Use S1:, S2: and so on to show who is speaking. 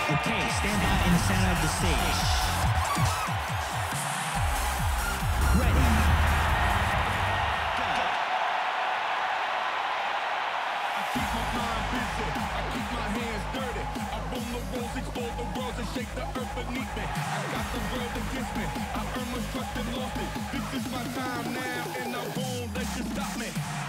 S1: Okay, stand by in the center of the stage. Ready.
S2: I keep my mind busy, I keep my hands dirty. I roll the rolls, explore the worlds and shake the earth beneath me. I got the world against me, I earn my trust and lost it. This is my time now, and I won't let you stop me.